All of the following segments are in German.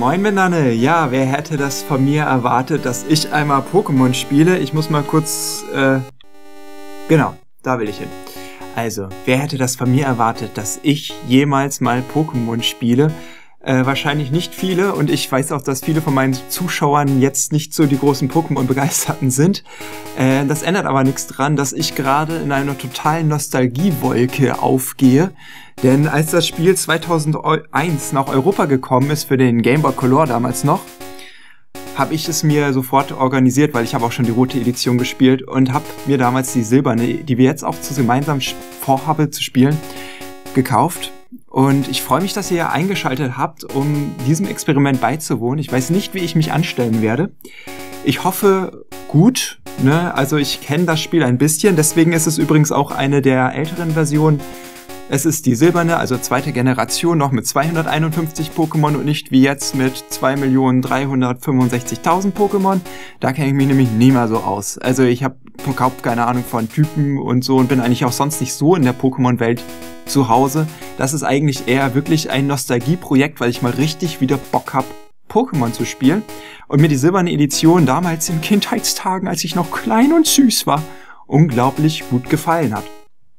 Moin miteinander. Ja, wer hätte das von mir erwartet, dass ich einmal Pokémon spiele? Ich muss mal kurz, genau, da will ich hin. Also, wer hätte das von mir erwartet, dass ich jemals mal Pokémon spiele? Wahrscheinlich nicht viele, und ich weiß auch, dass viele von meinen Zuschauern jetzt nicht so die großen Pokémon-Begeisterten sind. Das ändert aber nichts dran, dass ich gerade in einer totalen Nostalgiewolke aufgehe. Denn als das Spiel 2001 nach Europa gekommen ist, für den Game Boy Color damals noch, habe ich es mir sofort organisiert, weil ich habe auch schon die rote Edition gespielt und habe mir damals die silberne, die wir jetzt auch gemeinsam vorhaben zu spielen, gekauft. Und ich freue mich, dass ihr eingeschaltet habt, um diesem Experiment beizuwohnen. Ich weiß nicht, wie ich mich anstellen werde. Ich hoffe gut, ne? Also ich kenne das Spiel ein bisschen, deswegen ist es übrigens auch eine der älteren Versionen. Es ist die silberne, also zweite Generation, noch mit 251 Pokémon und nicht wie jetzt mit 2.365.000 Pokémon. Da kenne ich mich nämlich nie mehr so aus. Also ich habe überhaupt keine Ahnung von Typen und so und bin eigentlich auch sonst nicht so in der Pokémon-Welt zu Hause. Das ist eigentlich eher wirklich ein Nostalgieprojekt, weil ich mal richtig wieder Bock habe, Pokémon zu spielen. Und mir die silberne Edition damals in Kindheitstagen, als ich noch klein und süß war, unglaublich gut gefallen hat.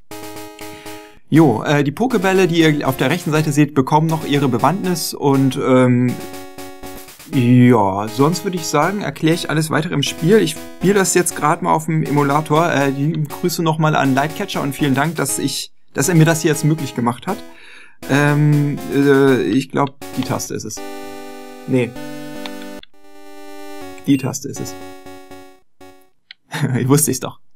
Jo, die Pokébälle, die ihr auf der rechten Seite seht, bekommen noch ihre Bewandtnis und ja, sonst würde ich sagen, erkläre ich alles weitere im Spiel. Ich spiele das jetzt gerade mal auf dem Emulator. Die Grüße nochmal an Lightcatcher und vielen Dank, dass er mir das hier jetzt möglich gemacht hat. Ich glaube, die Taste ist es. Nee. Die Taste ist es. Ich wusste es doch.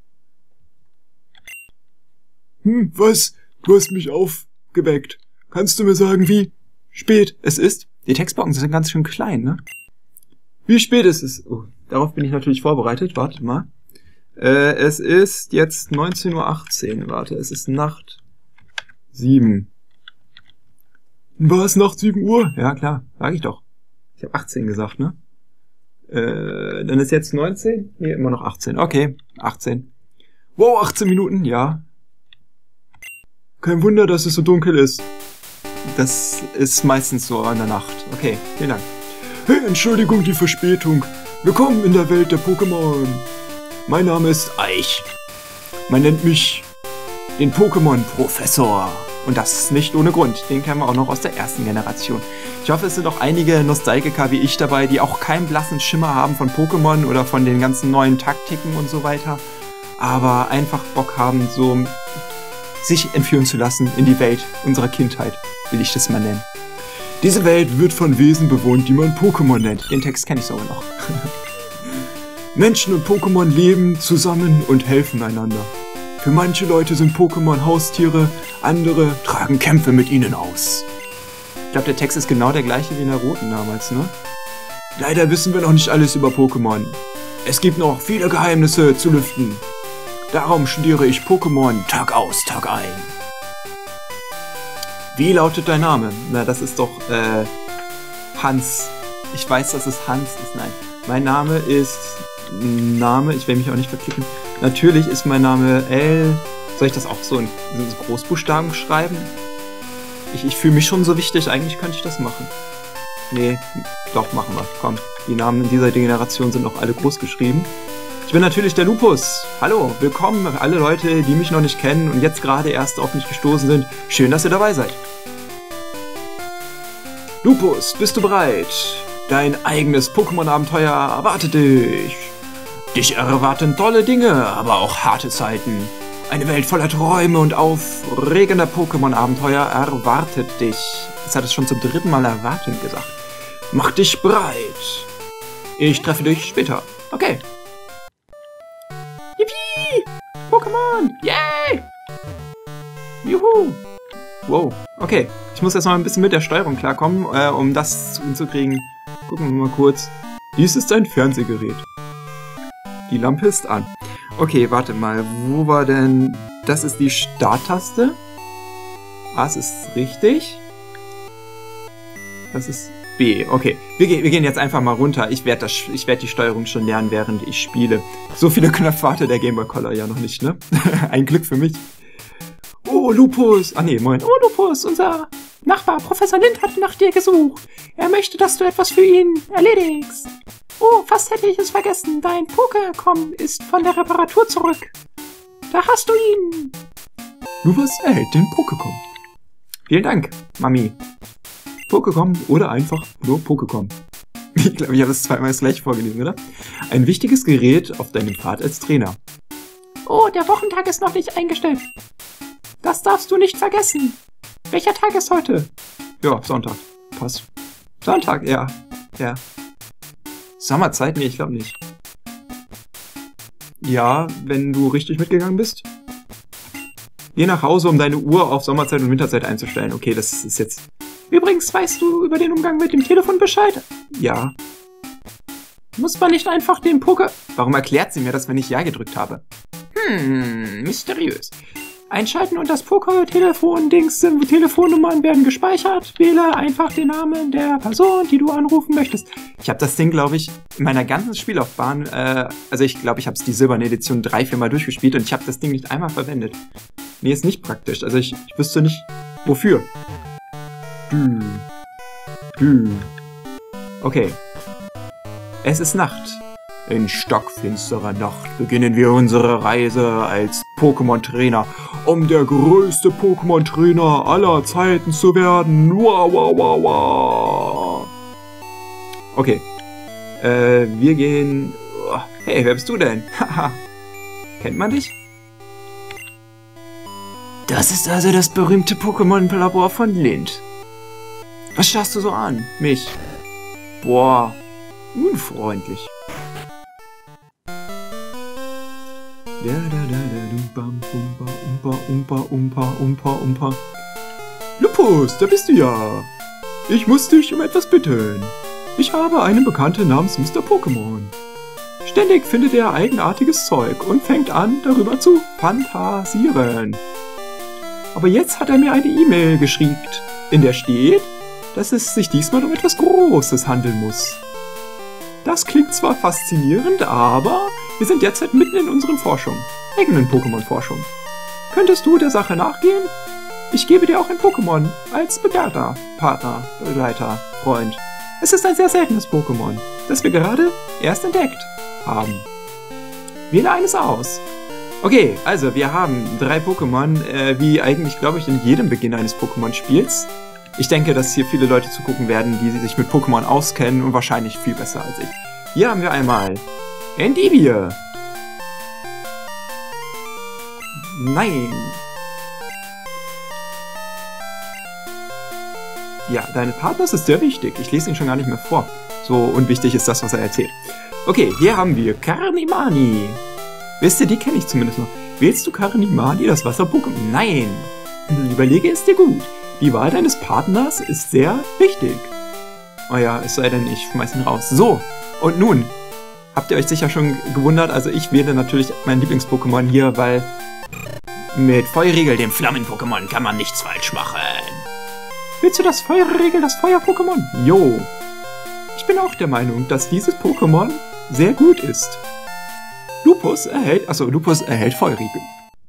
Was? Du hast mich aufgeweckt. Kannst du mir sagen, wie spät es ist? Die Textboxen sind ganz schön klein, ne? Wie spät ist es? Oh, darauf bin ich natürlich vorbereitet. Warte mal. Es ist jetzt 19:18 Uhr. Warte, es ist Nacht 7. War es Nacht 7 Uhr? Ja, klar. Sag ich doch. Ich habe 18 gesagt, ne? Dann ist jetzt 19? Nee, immer noch 18. Okay, 18. Wow, 18 Minuten, ja. Kein Wunder, dass es so dunkel ist. Das ist meistens so in der Nacht. Okay, vielen Dank. Hey, Entschuldigung die Verspätung. Willkommen in der Welt der Pokémon. Mein Name ist Eich. Man nennt mich den Pokémon-Professor. Und das nicht ohne Grund. Den kennen wir auch noch aus der ersten Generation. Ich hoffe, es sind auch einige Nostalgiker wie ich dabei, die auch keinen blassen Schimmer haben von Pokémon oder von den ganzen neuen Taktiken und so weiter. Aber einfach Bock haben, so sich entführen zu lassen in die Welt unserer Kindheit, will ich das mal nennen. Diese Welt wird von Wesen bewohnt, die man Pokémon nennt. Den Text kenne ich sogar noch. Menschen und Pokémon leben zusammen und helfen einander. Für manche Leute sind Pokémon Haustiere, andere tragen Kämpfe mit ihnen aus. Ich glaube, der Text ist genau der gleiche wie in der roten damals, ne? Leider wissen wir noch nicht alles über Pokémon. Es gibt noch viele Geheimnisse zu lüften. Darum studiere ich Pokémon Tag aus, Tag ein. Wie lautet dein Name? Na, das ist doch, Hans. Ich weiß, dass es Hans ist. Nein. Mein Name ist... ich will mich auch nicht verklicken. Natürlich ist mein Name L... Soll ich das auch so in Großbuchstaben schreiben? Ich fühle mich schon so wichtig. Eigentlich könnte ich das machen. Nee, doch, machen wir. Komm. Die Namen in dieser Generation sind noch alle groß geschrieben. Ich bin natürlich der Lupus. Hallo, willkommen alle Leute, die mich noch nicht kennen und jetzt gerade erst auf mich gestoßen sind. Schön, dass ihr dabei seid. Lupus, bist du bereit? Dein eigenes Pokémon-Abenteuer erwartet dich. Dich erwarten tolle Dinge, aber auch harte Zeiten. Eine Welt voller Träume und aufregender Pokémon-Abenteuer erwartet dich. Jetzt hat es schon zum 3. Mal erwartend gesagt. Mach dich bereit. Ich treffe dich später. Okay. Yippie! Pokémon! Yay! Juhu! Wow, okay. Ich muss jetzt mal ein bisschen mit der Steuerung klarkommen, um das hinzukriegen. Gucken wir mal kurz. Dies ist ein Fernsehgerät. Die Lampe ist an. Okay, warte mal. Wo war denn... Das ist die Starttaste. Das ist richtig. Das ist B. Okay, wir gehen jetzt einfach mal runter. Ich werd die Steuerung schon lernen, während ich spiele. So viele Knöpfe hatte der Game Boy Color ja noch nicht, ne? Ein Glück für mich. Oh, Lupus. Ah, nee, Moment. Oh, Lupus, unser Nachbar, Professor Lind hat nach dir gesucht. Er möchte, dass du etwas für ihn erledigst. Oh, fast hätte ich es vergessen. Dein Pokémon ist von der Reparatur zurück. Da hast du ihn. Lupus erhält den Pokémon. Vielen Dank, Mami. Pokémon oder einfach nur Pokémon. Ich glaube, ich habe es zweimal das gleiche vorgelesen, oder? Ein wichtiges Gerät auf deinem Pfad als Trainer. Oh, der Wochentag ist noch nicht eingestellt. Das darfst du nicht vergessen. Welcher Tag ist heute? Ja, Sonntag. Passt. Sonntag, ja. Ja. Sommerzeit? Nee, ich glaube nicht. Ja, wenn du richtig mitgegangen bist. Geh nach Hause, um deine Uhr auf Sommerzeit und Winterzeit einzustellen. Okay, das ist jetzt... Übrigens, weißt du über den Umgang mit dem Telefon Bescheid? Ja. Muss man nicht einfach den Warum erklärt sie mir das, wenn ich Ja gedrückt habe? Mysteriös. Einschalten und das Poker-Telefon-Dings, Telefonnummern werden gespeichert. Wähle einfach den Namen der Person, die du anrufen möchtest. Ich habe das Ding, glaube ich, in meiner ganzen Spiellaufbahn, also ich glaube, ich habe es die silberne Edition 3-4 Mal durchgespielt und ich habe das Ding nicht einmal verwendet. Nee, ist nicht praktisch. Also ich wüsste nicht, wofür. Okay. Es ist Nacht. In stockfinsterer Nacht beginnen wir unsere Reise als Pokémon-Trainer, um der größte Pokémon-Trainer aller Zeiten zu werden. Wow, wow, wow, wow. Okay. Wir gehen... Hey, wer bist du denn? Haha. Kennt man dich? Das ist also das berühmte Pokémon-Labor von Lind. Was starrst du so an? Mich? Boah. Unfreundlich. Lupus, da bist du ja. Ich muss dich um etwas bitten. Ich habe einen Bekannten namens Mr. Pokémon. Ständig findet er eigenartiges Zeug und fängt an, darüber zu fantasieren. Aber jetzt hat er mir eine E-Mail geschrieben, in der steht, dass es sich diesmal um etwas Großes handeln muss. Das klingt zwar faszinierend, aber wir sind derzeit mitten in unseren Forschungen, eigenen Pokémon-Forschung. Könntest du der Sache nachgehen? Ich gebe dir auch ein Pokémon als Begleiter, Partner, Begleiter, Freund. Es ist ein sehr seltenes Pokémon, das wir gerade erst entdeckt haben. Wähle eines aus. Okay, also wir haben 3 Pokémon, wie eigentlich, glaube ich, in jedem Beginn eines Pokémon-Spiels. Ich denke, dass hier viele Leute zugucken werden, die sich mit Pokémon auskennen und wahrscheinlich viel besser als ich. Hier haben wir einmal Endivie. Nein. Ja, deine Partners ist sehr wichtig. Ich lese ihn schon gar nicht mehr vor. So unwichtig ist das, was er erzählt. Okay, hier haben wir Carnimani. Wisst ihr, die kenne ich zumindest noch. Wählst du Carnimani, das Wasser-Pokémon? Nein. Überlege es dir gut. Die Wahl deines Partners ist sehr wichtig. Oh ja, es sei denn, ich schmeiß ihn raus. So, und nun, habt ihr euch sicher schon gewundert, also ich wähle natürlich mein Lieblings-Pokémon hier, weil mit Feuerriegel, dem Flammen-Pokémon, kann man nichts falsch machen. Willst du das Feuerriegel, das Feuer-Pokémon? Jo. Ich bin auch der Meinung, dass dieses Pokémon sehr gut ist. Lupus erhält Feuerriegel.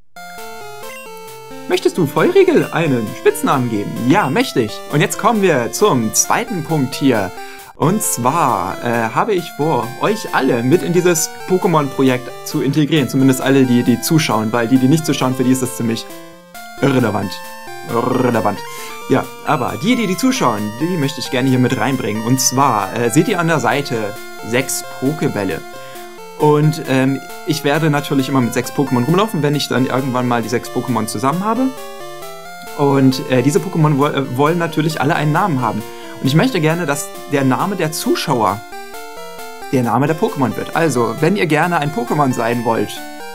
Möchtest du Feuerriegel einen Spitznamen geben? Ja, möchte ich. Und jetzt kommen wir zum zweiten Punkt hier. Und zwar habe ich vor, euch alle mit in dieses Pokémon-Projekt zu integrieren. Zumindest alle, die zuschauen, weil die nicht zuschauen, für die ist das ziemlich irrelevant. Ja, aber die zuschauen, die möchte ich gerne hier mit reinbringen. Und zwar seht ihr an der Seite 6 Pokébälle. Und ich werde natürlich immer mit 6 Pokémon rumlaufen, wenn ich dann irgendwann mal die 6 Pokémon zusammen habe. Und diese Pokémon wollen natürlich alle einen Namen haben. Und ich möchte gerne, dass der Name der Zuschauer der Name der Pokémon wird. Also, wenn ihr gerne ein Pokémon sein wollt,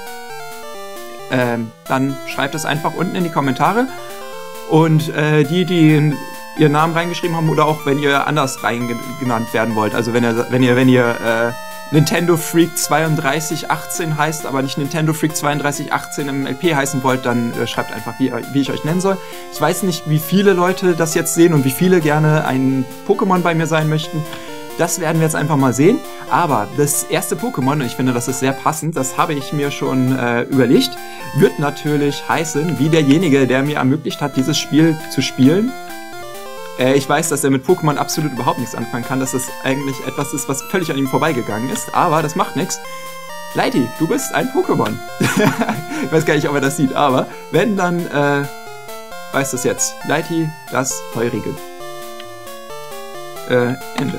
dann schreibt es einfach unten in die Kommentare. Und die ihren Namen reingeschrieben haben oder auch wenn ihr anders genannt werden wollt. Also wenn ihr Nintendo Freak 3218 heißt, aber nicht Nintendo Freak 3218 im LP heißen wollt, dann schreibt einfach, wie ich euch nennen soll. Ich weiß nicht, wie viele Leute das jetzt sehen und wie viele gerne ein Pokémon bei mir sein möchten. Das werden wir jetzt einfach mal sehen. Aber das erste Pokémon, und ich finde, das ist sehr passend, das habe ich mir schon überlegt, wird natürlich heißen, wie derjenige, der mir ermöglicht hat, dieses Spiel zu spielen, Ich weiß, dass er mit Pokémon absolut überhaupt nichts anfangen kann, dass das eigentlich etwas ist, was völlig an ihm vorbeigegangen ist, aber das macht nichts. Lighty, du bist ein Pokémon. Ich weiß gar nicht, ob er das sieht, aber wenn, dann weißt du es jetzt. Lighty, das Feurige. Ende.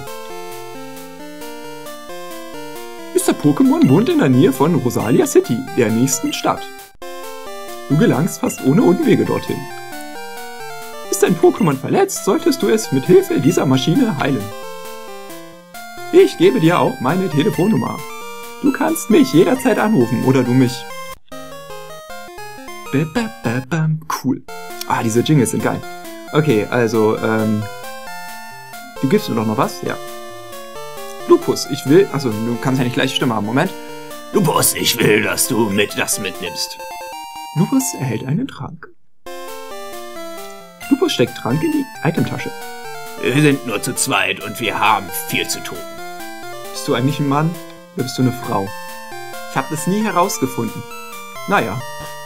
Mr. Pokémon wohnt in der Nähe von Rosalia City, der nächsten Stadt. Du gelangst fast ohne Umwege dorthin. Ist dein Pokémon verletzt, solltest du es mit Hilfe dieser Maschine heilen. Ich gebe dir auch meine Telefonnummer. Du kannst mich jederzeit anrufen oder du mich. Cool. Ah, diese Jingles sind geil. Okay, also, du gibst mir doch noch was? Ja. Lupus, ich will... Achso, du kannst ja nicht gleich Stimme haben. Moment. Lupus, ich will, dass du das mitnimmst. Lupus erhält einen Trank. Lupus steckt Trank in die Itemtasche. Wir sind nur zu zweit und wir haben viel zu tun. Bist du eigentlich ein Mann oder bist du eine Frau? Ich habe das nie herausgefunden. Naja.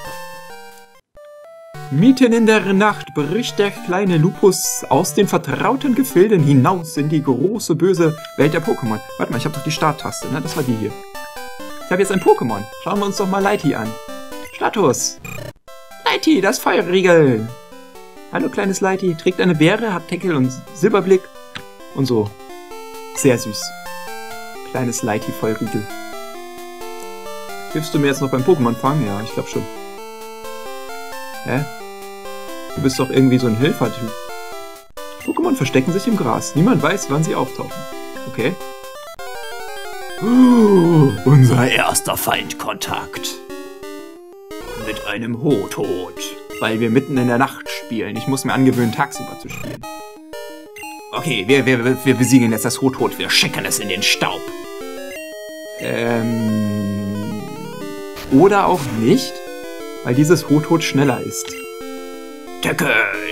Mitten in der Nacht bricht der kleine Lupus aus den vertrauten Gefilden hinaus in die große, böse Welt der Pokémon. Warte mal, ich habe doch die Starttaste, ne? Das war die hier. Ich habe jetzt ein Pokémon. Schauen wir uns doch mal Lighty an. Status. Lighty, das Feuerriegel. Hallo, kleines Lighty. Trägt eine Beere, hat Deckel und Silberblick. Und so. Sehr süß. Kleines Lighty Feuerriegel. Hilfst du mir jetzt noch beim Pokémon fangen? Ja, ich glaube schon. Hä? Du bist doch irgendwie so ein Helfertyp. Pokémon verstecken sich im Gras. Niemand weiß, wann sie auftauchen. Okay. Unser erster Feindkontakt. Mit einem Hothot. Weil wir mitten in der Nacht spielen. Ich muss mir angewöhnen, tagsüber zu spielen. Okay, wir besiegen jetzt das Hothot. Wir schicken es in den Staub. Oder auch nicht, weil dieses Hothot schneller ist. Deckel!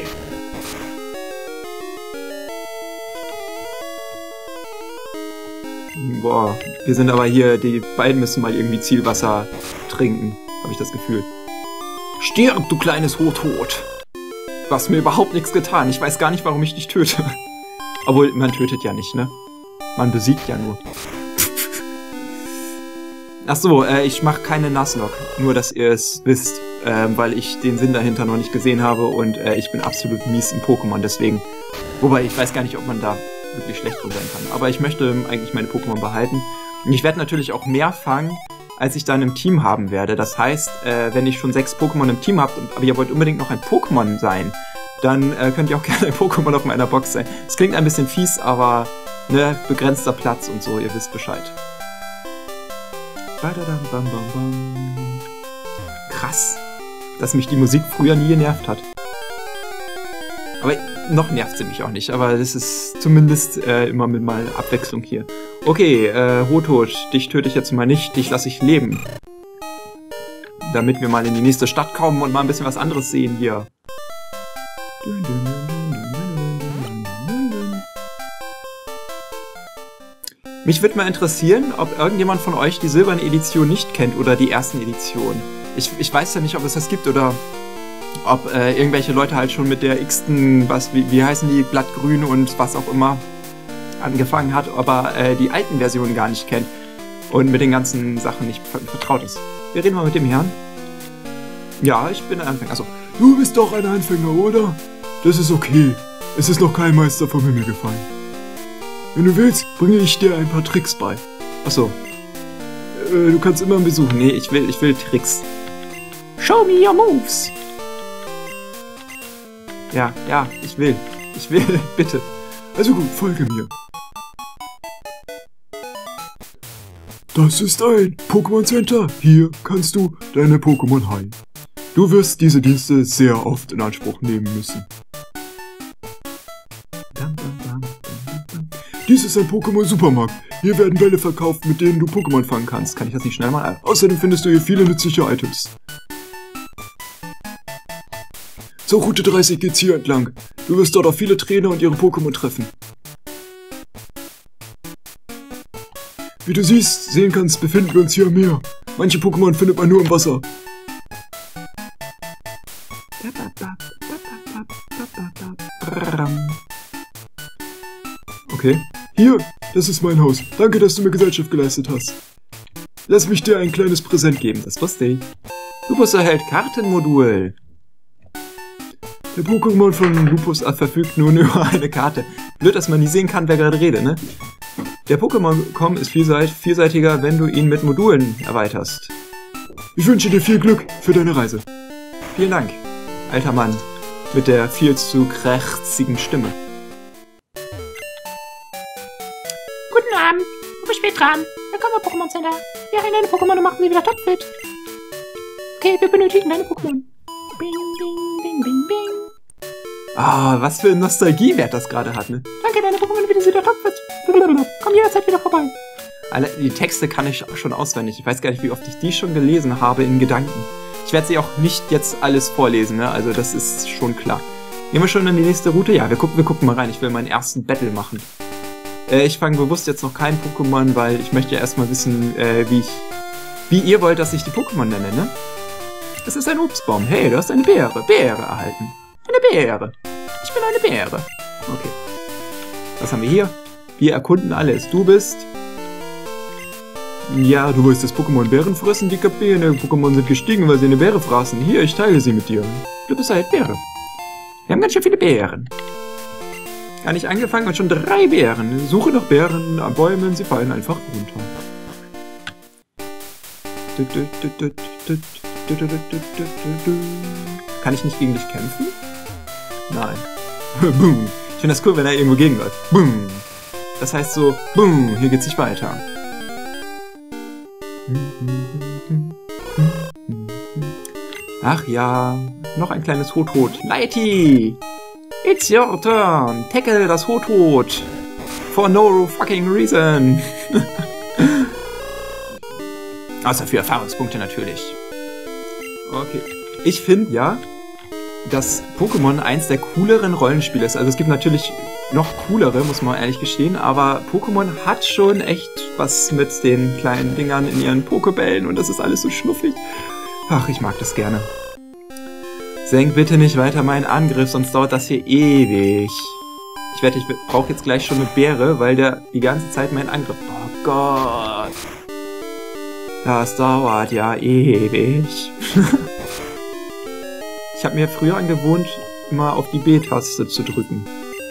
Boah, wir sind aber hier, die beiden müssen mal irgendwie Zielwasser trinken, habe ich das Gefühl. Stirb, du kleines Hothot! Du hast mir überhaupt nichts getan. Ich weiß gar nicht, warum ich dich töte. Obwohl, man tötet ja nicht, ne? Man besiegt ja nur. Ach so, ich mache keine Nuzlocke. Nur, dass ihr es wisst. Weil ich den Sinn dahinter noch nicht gesehen habe und ich bin absolut mies im Pokémon, deswegen. Wobei, ich weiß gar nicht, ob man da wirklich schlecht drin sein kann. Aber ich möchte eigentlich meine Pokémon behalten. Und ich werde natürlich auch mehr fangen, als ich dann im Team haben werde. Das heißt, wenn ich schon 6 Pokémon im Team habt, aber ihr wollt unbedingt noch ein Pokémon sein, dann könnt ihr auch gerne ein Pokémon auf meiner Box sein. Das klingt ein bisschen fies, aber ne, begrenzter Platz und so, ihr wisst Bescheid. Krass, dass mich die Musik früher nie genervt hat. Aber noch nervt sie mich auch nicht, aber das ist zumindest immer mit mal Abwechslung hier. Okay, Hothot, dich töte ich jetzt mal nicht, dich lasse ich leben. Damit wir mal in die nächste Stadt kommen und mal ein bisschen was anderes sehen hier. Mich würde mal interessieren, ob irgendjemand von euch die silberne Edition nicht kennt oder die ersten Editionen. Ich weiß ja nicht, ob es das gibt oder ob irgendwelche Leute halt schon mit der x-ten, wie heißen die, Blattgrün und was auch immer angefangen hat, aber die alten Versionen gar nicht kennt und mit den ganzen Sachen nicht vertraut ist. Wir reden mal mit dem Herrn. Ja, ich bin ein Anfänger. Achso. Du bist doch ein Anfänger, oder? Das ist okay. Es ist noch kein Meister vom Himmel gefallen. Wenn du willst, bringe ich dir ein paar Tricks bei. Achso. Du kannst immer einen Besuch. Nee, ich will Tricks. Show me your moves. Ja, ich will, bitte. Also gut, folge mir. Das ist ein Pokémon Center. Hier kannst du deine Pokémon heilen. Du wirst diese Dienste sehr oft in Anspruch nehmen müssen. Dies ist ein Pokémon-Supermarkt. Hier werden Bälle verkauft, mit denen du Pokémon fangen kannst. Kann ich das nicht schnell mal? Außerdem findest du hier viele nützliche Items. Zur Route 30 geht's hier entlang. Du wirst dort auf viele Trainer und ihre Pokémon treffen. Wie du sehen kannst, befinden wir uns hier am Meer. Manche Pokémon findet man nur im Wasser. Okay. Hier, das ist mein Haus. Danke, dass du mir Gesellschaft geleistet hast. Lass mich dir ein kleines Präsent geben. Das wusste ich. Lupus erhält Kartenmodul. Der Pokémon von Lupus Verfügt nun über eine Karte. Blöd, dass man nie sehen kann, wer gerade redet, ne? Der Pokémon.com ist vielseitiger, wenn du ihn mit Modulen erweiterst. Ich wünsche dir viel Glück für deine Reise. Vielen Dank, alter Mann mit der viel zu krächzigen Stimme. Guten Abend, du bist spät dran. Willkommen im Pokémon Center. Wir heilen deine Pokémon und machen sie wieder topfit. Okay, wir benötigen deine Pokémon. Bing, bing, bing, bing, bing. Ah, was für ein Nostalgiewert das gerade hat, ne? Danke, deine Pokémon wieder sind wieder topfit. Komm jederzeit wieder vorbei. Die Texte kann ich schon auswendig. Ich weiß gar nicht, wie oft ich die schon gelesen habe in Gedanken. Ich werde sie auch nicht jetzt alles vorlesen, ne? Also das ist schon klar. Gehen wir schon in die nächste Route? Ja, wir gucken mal rein. Ich will meinen ersten Battle machen. Ich fange bewusst jetzt noch kein Pokémon, weil ich möchte ja erstmal wissen, wie ihr wollt, dass ich die Pokémon nenne, ne? Es ist ein Obstbaum. Hey, du hast eine Beere erhalten. Eine Beere. Ich bin eine Beere. Okay. Was haben wir hier? Wir erkunden alles. Du bist... Ja, du weißt, dass Pokémon Bären fressen. Die Pokémon sind gestiegen, weil sie eine Beere fraßen. Hier, ich teile sie mit dir. Du bist halt Beere. Wir haben ganz schön viele Beeren. Gar nicht angefangen und schon 3 Beeren. Suche nach Beeren an Bäumen, sie fallen einfach runter. Kann ich nicht gegen dich kämpfen? Nein. Boom. Ich finde das cool, wenn er irgendwo gegenläuft. Boom. Das heißt so, boom, hier geht's nicht weiter. Ach ja, noch ein kleines Hothot. Lighty! It's your turn! Tackle das Hothot! For no fucking reason! Außer für Erfahrungspunkte natürlich. Okay. Ich finde ja, dass Pokémon eins der cooleren Rollenspiele ist. Also es gibt natürlich noch coolere, muss man ehrlich gestehen, aber Pokémon hat schon echt was mit den kleinen Dingern in ihren Pokébällen und das ist alles so schnuffig. Ach, ich mag das gerne. Senk bitte nicht weiter meinen Angriff, sonst dauert das hier ewig. Ich brauche jetzt gleich schon eine Beere, weil der die ganze Zeit meinen Angriff... Oh Gott. Das dauert ja ewig. Ich habe mir früher angewohnt, immer auf die B-Taste zu drücken.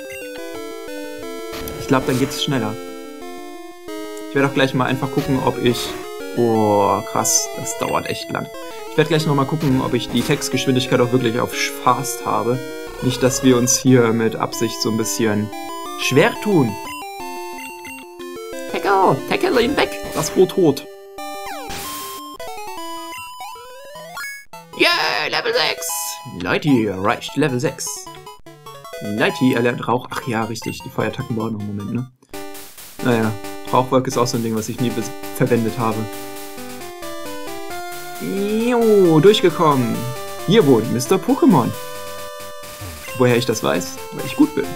Ich glaube, dann geht's schneller. Ich werde auch gleich mal einfach gucken, ob ich... Oh, krass, das dauert echt lang. Ich werde gleich nochmal gucken, ob ich die Textgeschwindigkeit auch wirklich auf Fast habe. Nicht, dass wir uns hier mit Absicht so ein bisschen schwer tun. Tackle ihn weg, das Hothot. Yeah, Level 6. Lighty erreicht Level 6. Lighty erlernt Rauch. Ach ja, richtig, die Feuerattacken brauchen noch einen Moment, ne? Naja, Rauchwolke ist auch so ein Ding, was ich nie verwendet habe. Jo, durchgekommen. Hier wohnt Mr. Pokémon. Woher ich das weiß? Weil ich gut bin.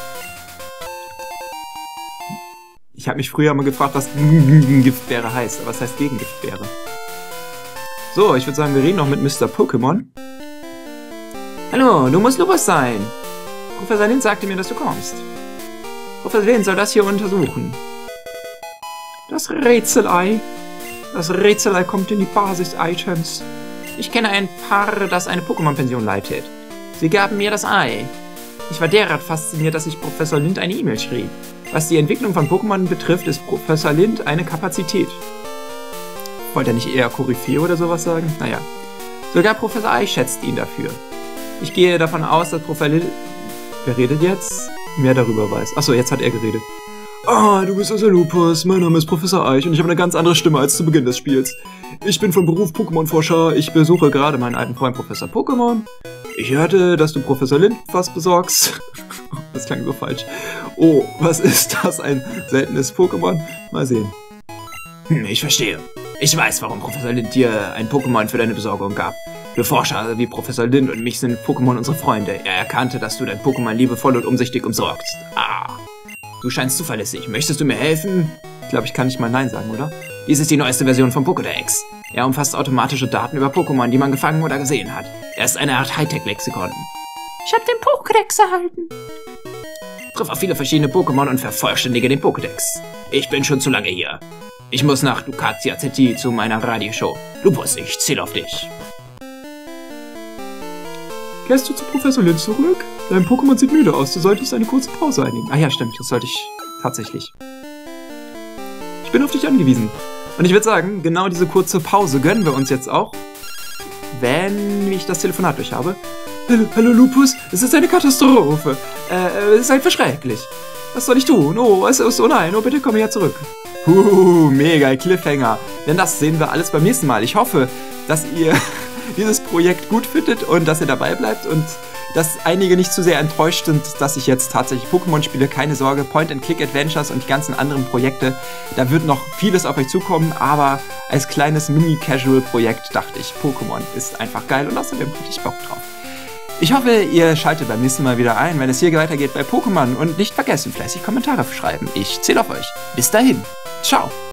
Ich habe mich früher mal gefragt, was Giftbeere heißt. Aber was heißt Gegengiftbeere? So, ich würde sagen, wir reden noch mit Mr. Pokémon. Hallo, du musst Lupus sein. Professor Lind sagte mir, dass du kommst. Professor Lind soll das hier untersuchen. Das Rätselei. Das Rätselei kommt in die Basis-Items. Ich kenne ein Paar, das eine Pokémon-Pension leitet. Sie gaben mir das Ei. Ich war derart fasziniert, dass ich Professor Lind eine E-Mail schrieb. Was die Entwicklung von Pokémon betrifft, ist Professor Lind eine Kapazität. Wollte er nicht eher Koryphäe oder sowas sagen? Naja. Sogar Professor Ei schätzt ihn dafür. Ich gehe davon aus, dass Professor Lind... Wer redet jetzt? Mehr darüber weiß. Achso, jetzt hat er geredet. Ah, du bist also Lupus. Mein Name ist Professor Eich und ich habe eine ganz andere Stimme als zu Beginn des Spiels. Ich bin von Beruf Pokémon-Forscher. Ich besuche gerade meinen alten Freund Professor Pokémon. Ich hörte, dass du Professor Lind was besorgst. Das klang so falsch. Oh, was ist das? Ein seltenes Pokémon? Mal sehen. Ich verstehe. Ich weiß, warum Professor Lind dir ein Pokémon für deine Besorgung gab. Für Forscher wie Professor Lind und mich sind Pokémon unsere Freunde. Er erkannte, dass du dein Pokémon liebevoll und umsichtig umsorgst. Ah. Du scheinst zuverlässig. Möchtest du mir helfen? Ich glaube, ich kann nicht mal Nein sagen, oder? Dies ist die neueste Version von Pokédex. Er umfasst automatische Daten über Pokémon, die man gefangen oder gesehen hat. Er ist eine Art Hightech-Lexikon. Ich habe den Pokédex erhalten. Triff auf viele verschiedene Pokémon und vervollständige den Pokédex. Ich bin schon zu lange hier. Ich muss nach Ducatia City zu meiner Radioshow. Lupus, ich zähle auf dich. Kehrst du zu Professor Lind zurück? Dein Pokémon sieht müde aus, du solltest eine kurze Pause einnehmen. Ah ja, stimmt, das sollte ich tatsächlich. Ich bin auf dich angewiesen. Und ich würde sagen, genau diese kurze Pause gönnen wir uns jetzt auch, wenn ich das Telefonat durch habe. Hallo Lupus, es ist eine Katastrophe. Es ist schrecklich. Was soll ich tun? Oh, es ist, oh nein, oh bitte komm her zurück. Mega Cliffhanger. Denn das sehen wir alles beim nächsten Mal. Ich hoffe, dass ihr dieses Projekt gut findet und dass ihr dabei bleibt und dass einige nicht zu sehr enttäuscht sind, dass ich jetzt tatsächlich Pokémon spiele. Keine Sorge, Point-and-Click-Adventures und die ganzen anderen Projekte, da wird noch vieles auf euch zukommen, aber als kleines Mini-Casual-Projekt dachte ich, Pokémon ist einfach geil und außerdem hätte ich Bock drauf. Ich hoffe, ihr schaltet beim nächsten Mal wieder ein, wenn es hier weitergeht bei Pokémon und nicht vergessen, fleißig Kommentare schreiben. Ich zähle auf euch. Bis dahin. Ciao.